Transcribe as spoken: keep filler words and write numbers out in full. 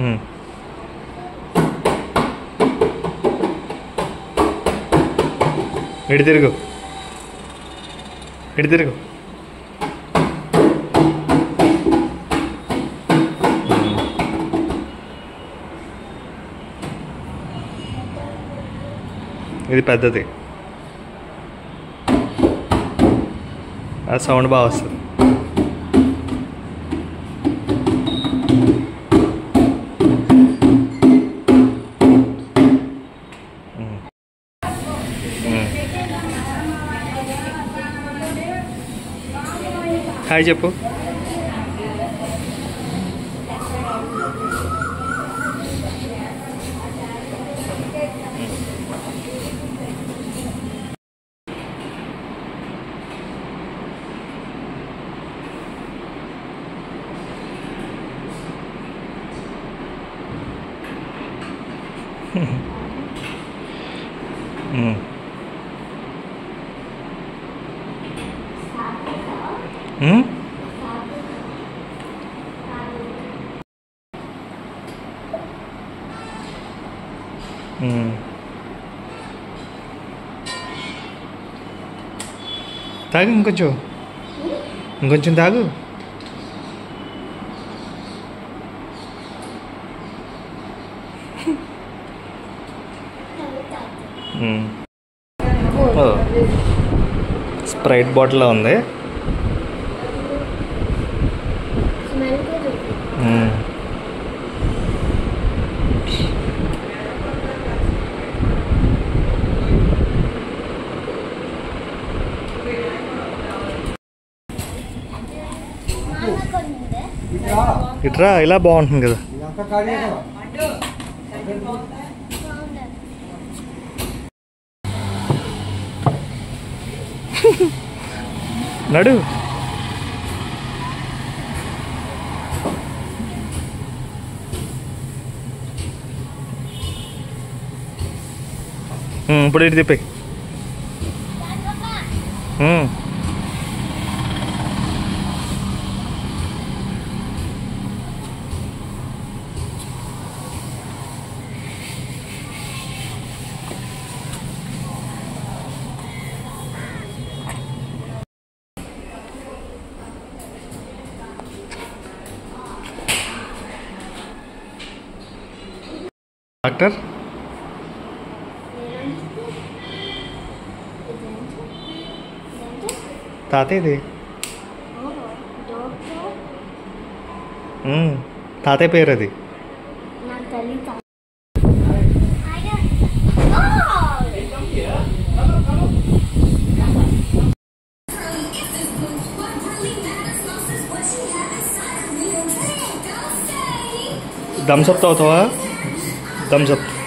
ఇటు తిరుగు, ఇటు తిరుగు. ఇది పెద్దది, ఆ సౌండ్ బాగా వస్తుంది. హాయ్ చెప్పు. తాగు, ఇంకొంచెం ఇంకొంచెం తాగు. స్ప్రైట్ బాటిల్లో ఉంది. ఇట్రా, ఇలా బాగుంటుంది కదా. నడు. ఇప్పుడు ఇటు తిప్పి. డాక్టర్, తాతయ్యది. తాతయ్య పేరు అది. థమ్స్ అప్ తాగుతావా? Thums up.